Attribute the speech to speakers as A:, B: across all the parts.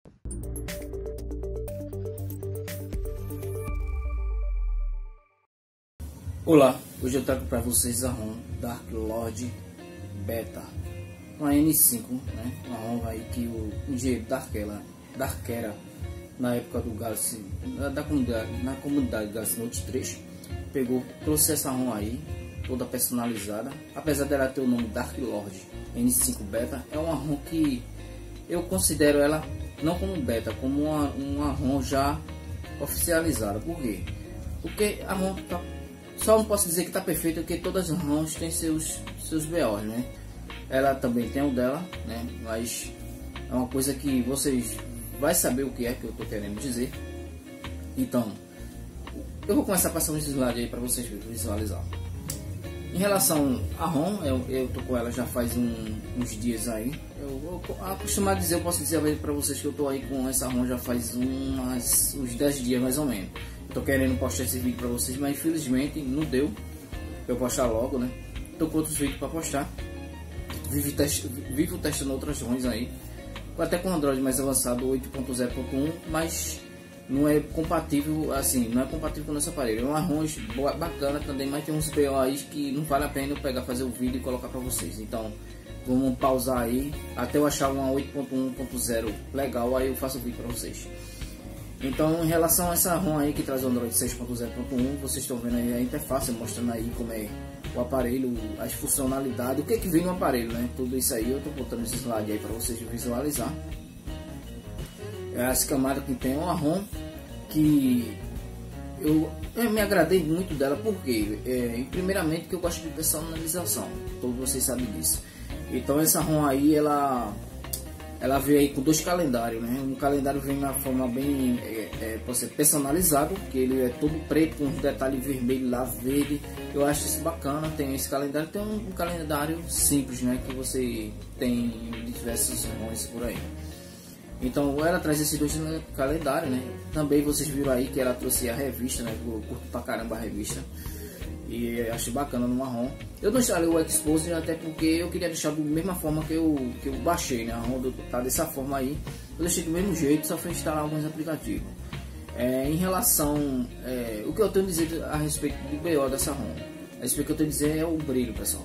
A: Olá, hoje eu trago para vocês a ROM Dark Lord Beta, uma N5, né? Uma ROM aí que o engenheiro Darkera, na época do Galaxy, na comunidade Galaxy Note 3, trouxe essa ROM aí, toda personalizada. Apesar dela ter o nome Dark Lord N5 Beta, é uma ROM que eu considero ela não como beta, como uma ROM já oficializada. Por quê? Porque a ROM tá, só não posso dizer que está perfeita, porque todas as ROMs têm seus BOs, né? Ela também tem o dela, né? Mas é uma coisa que vocês vai saber o que é que eu estou querendo dizer. Então, eu vou começar passando esse slide aí para vocês visualizar. Em relação à ROM, eu tô com ela já faz uns dias aí. Eu acostumar dizer, eu posso dizer para vocês que eu tô aí com essa ROM já faz uns 10 dias mais ou menos. Tô querendo postar esse vídeo para vocês, mas infelizmente não deu pra eu postar logo, né? Tô com outros vídeos para postar. Vivo testando outras ROMs aí, até com Android mais avançado 8.0.1, mas não é compatível assim, não é compatível com o nosso aparelho. É uma ROM bacana também, mas tem uns BO aí que não vale a pena eu pegar, fazer o vídeo e colocar para vocês. Então vamos pausar aí até eu achar uma 8.1.0 legal, aí eu faço o vídeo para vocês. Então, em relação a essa ROM aí que traz o Android 6.0.1, vocês estão vendo aí a interface, mostrando aí como é o aparelho, as funcionalidades, o que vem no aparelho, né? Tudo isso aí eu tô botando esse slide aí para vocês visualizar. Essa camada que tem uma ROM que eu me agradei muito dela, porque primeiramente que eu gosto de personalização, todos vocês sabem disso. Então essa ROM aí ela veio aí com 2 calendários, né? Um calendário vem na forma bem pode ser personalizado, que ele é todo preto com uns detalhes vermelho lá, verde. Eu acho isso bacana. Tem esse calendário, tem um calendário simples, né? Que você tem diversos ROMs por aí. Então ela traz esses 2 calendários, né? Também vocês viram aí que ela trouxe a revista, né? Eu curto pra caramba a revista e acho bacana numa ROM. Eu não instalei o Expose até porque eu queria deixar da mesma forma que eu baixei, né? A ROM tá dessa forma aí, eu deixei do mesmo jeito, só foi instalar alguns aplicativos. Em relação o que eu tenho a dizer a respeito do BO dessa ROM, a respeito que eu tenho a dizer é o brilho, pessoal.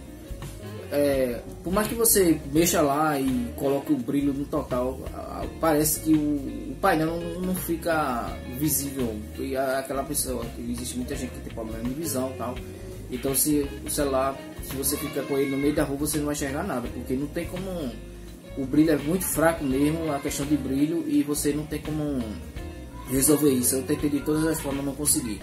A: Por mais que você mexa lá e coloque o brilho no total, parece que o painel não fica visível. E aquela pessoa, que existe muita gente que tem problema de visão e tal. Então se o celular, se você fica com ele no meio da rua, você não vai enxergar nada, porque não tem como, o brilho é muito fraco mesmo, a questão de brilho, e você não tem como resolver isso. Eu tentei de todas as formas, não consegui.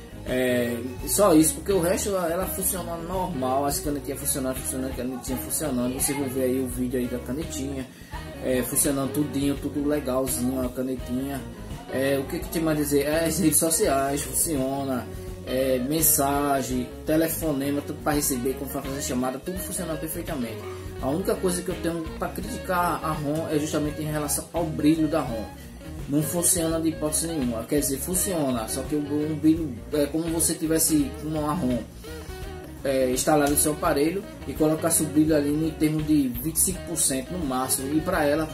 A: Só isso, porque o resto ela funciona normal, as canetinhas funcionando, a canetinha funcionando. Você vai ver aí o vídeo aí da canetinha funcionando tudinho, tudo legalzinho a canetinha. O que tem mais a dizer? As redes sociais funciona, mensagem, telefonema, tudo para receber, como para fazer chamada, tudo funciona perfeitamente. A única coisa que eu tenho para criticar a ROM é justamente em relação ao brilho da ROM. Não funciona de hipótese nenhuma, quer dizer, funciona, só que o brilho é como você tivesse uma ROM instalada no seu aparelho e colocasse o brilho ali em termos de 25% no máximo, e para ela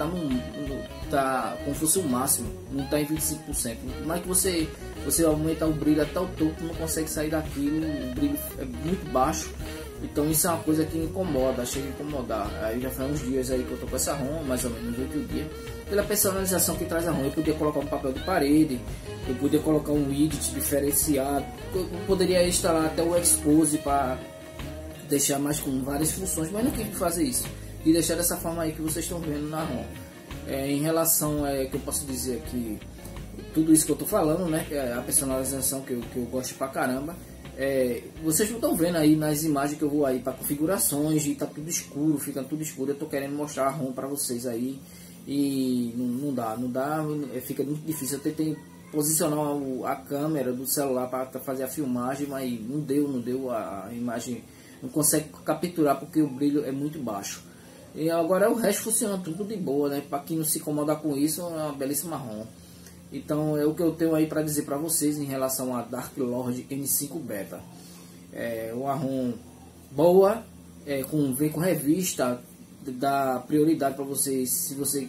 A: tá como fosse o máximo, não está em 25%. Mas que você aumenta o brilho até o topo, não consegue sair daquilo, o brilho é muito baixo. Então isso é uma coisa que incomoda, chega a incomodar. Aí já faz uns dias aí que eu tô com essa ROM, mais ou menos 8 dias. Pela personalização que traz a ROM, eu podia colocar um papel de parede, eu podia colocar um widget diferenciado, eu poderia instalar até o Expose para deixar mais com várias funções, mas não quis fazer isso. E deixar dessa forma aí que vocês estão vendo na ROM. Em relação que eu posso dizer aqui, tudo isso que eu tô falando, né? Que é a personalização que eu gosto pra caramba. Vocês não estão vendo aí nas imagens que eu vou aí para configurações e tá tudo escuro, fica tudo escuro. Eu tô querendo mostrar a ROM para vocês aí e não dá, fica muito difícil. Eu tentei posicionar a câmera do celular para fazer a filmagem, mas não deu, a imagem não consegue capturar porque o brilho é muito baixo. E agora o resto funciona tudo de boa, né? Para quem não se incomodar com isso, é uma belíssima ROM. Então é o que eu tenho aí para dizer para vocês em relação a Dark Lord N5 Beta. Uma ROM boa, vem com revista, dá prioridade para vocês. Se você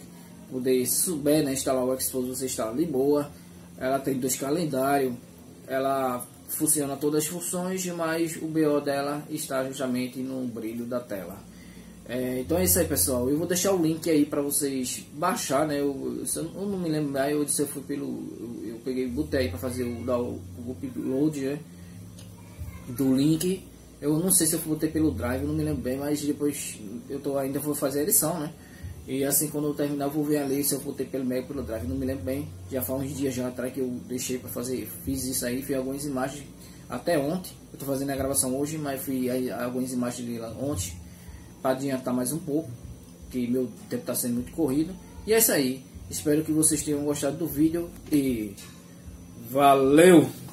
A: poder souber, né, instalar o Xpose, você instala de boa. Ela tem 2 calendários, ela funciona todas as funções, mas o BO dela está justamente no brilho da tela. Então é isso aí, pessoal. Eu vou deixar o link aí para vocês baixar, né? Eu não me lembro, eu disse, eu fui eu peguei, botei aí para fazer o upload, né, do link. Eu não sei se eu botei pelo Drive, eu não me lembro bem, mas depois ainda vou fazer a edição, né? E assim, quando eu terminar, eu vou ver ali se eu botei pelo Mac, pelo Drive, não me lembro bem. Já faz uns dias já atrás que eu deixei para fazer, fiz isso aí, fiz algumas imagens até ontem. Eu tô fazendo a gravação hoje, mas fiz algumas imagens de lá ontem para adiantar mais um pouco, que meu tempo está sendo muito corrido. E é isso aí. Espero que vocês tenham gostado do vídeo e valeu!